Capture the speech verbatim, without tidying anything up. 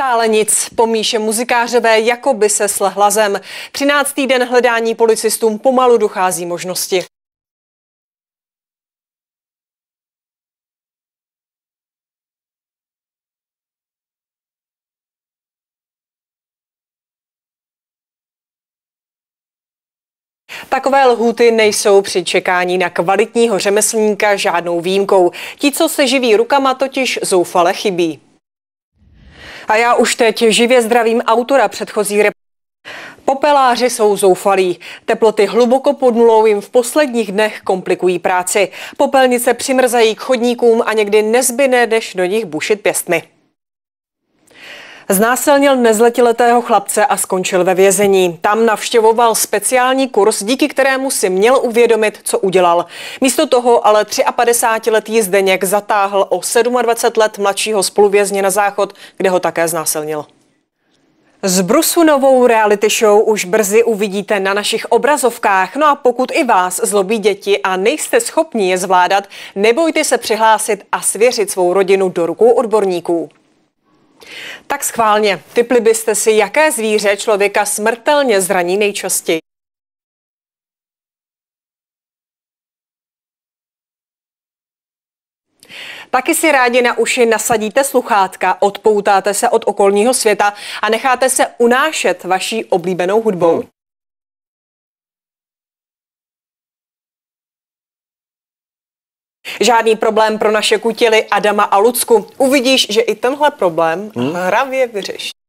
Stále nic, pomíše muzikářové, jako by se slehla zem. Třináctý den hledání policistům pomalu dochází možnosti. Takové lhůty nejsou při čekání na kvalitního řemeslníka žádnou výjimkou. Ti, co se živí rukama, totiž zoufale chybí. A já už teď živě zdravím autora předchozí rep. Popeláři jsou zoufalí. Teploty hluboko pod nulou jim v posledních dnech komplikují práci. Popelnice přimrzají k chodníkům a někdy nezbyde, než do nich bušit pěstmi. Znásilnil nezletiletého chlapce a skončil ve vězení. Tam navštěvoval speciální kurz, díky kterému si měl uvědomit, co udělal. Místo toho ale padesátitříletý Zdeněk zatáhl o dvacet sedm let mladšího spoluvězně na záchod, kde ho také znásilnil. Z brusu novou reality show už brzy uvidíte na našich obrazovkách. No a pokud i vás zlobí děti a nejste schopni je zvládat, nebojte se přihlásit a svěřit svou rodinu do rukou odborníků. Tak schválně, tipli byste si, jaké zvíře člověka smrtelně zraní nejčastěji? Taky si rádi na uši nasadíte sluchátka, odpoutáte se od okolního světa a necháte se unášet vaší oblíbenou hudbou. Hmm. Žádný problém pro naše kutily Adama a Lucku. Uvidíš, že i tenhle problém hmm. hravě vyřeší.